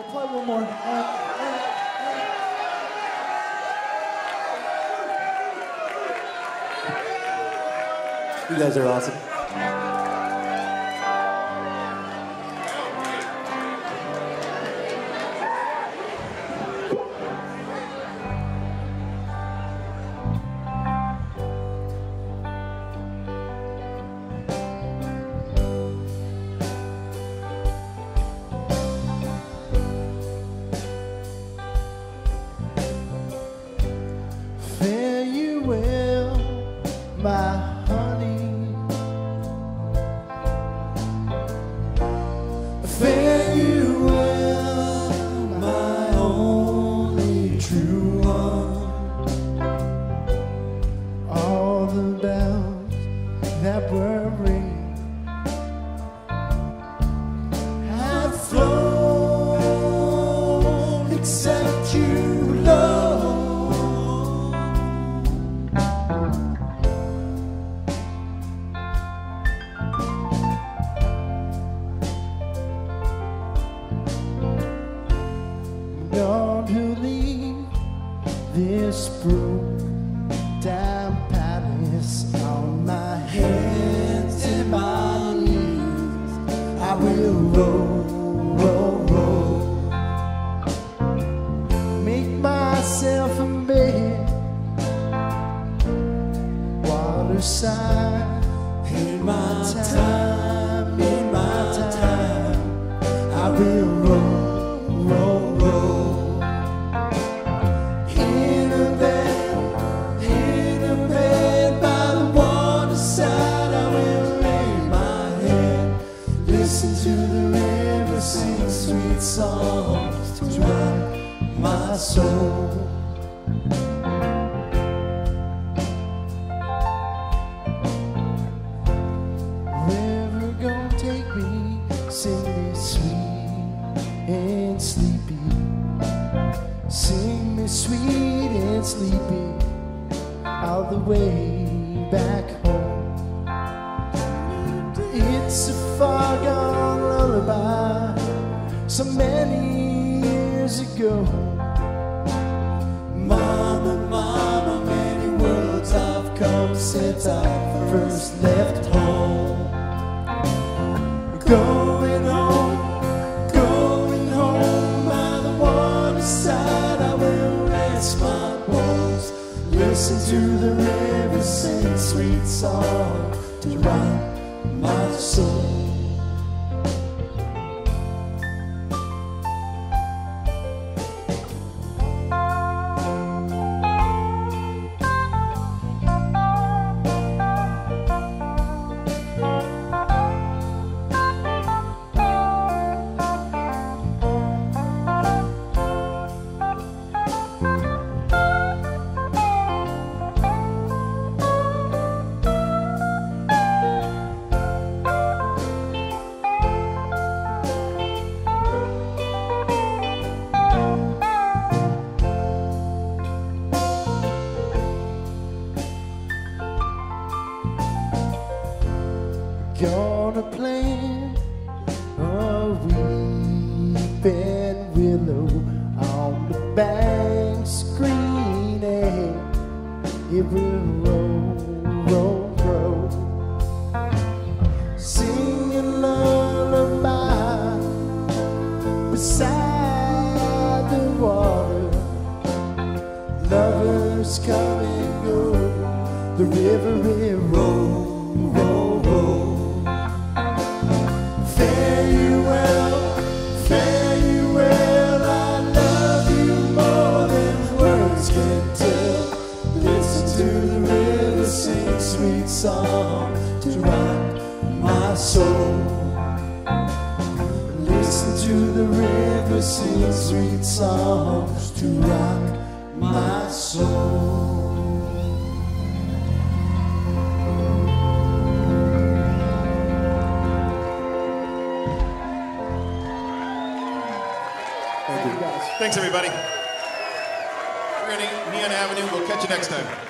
play one more. You guys are awesome. Fare you well, my honey. Fare you well, my only true one. All the bells that were ringing have flown, except you, love. Gonna leave this broke-down palace on my hands and my knees. I will roll, roll, roll, make myself a bed, waterside. In my time, in my time, I will roll, roll, roll. Listen to the river sing sweet songs to dry my soul. River gonna take me, sing me sweet and sleepy. Sing me sweet and sleepy all the way back home. It's a far-gone lullaby, so many years ago. Mama, mama, many worlds I've come since I first left home. Going home by the waterside, I will rest my bones. Listen to the river sing sweet song to rock my soul. Gonna plant a weeping willow on the bank's green egg. It will roll, roll, roll, sing a lullaby beside the water. Lovers come and go, the river will roll, roll, roll. Fare you well, fare you well, I love you more than words can tell. Listen to the river sing sweet song to rock my soul. Listen to the river sing sweet songs to rock my soul. Thanks, everybody. We're going to Neon Avenue. We'll catch you next time.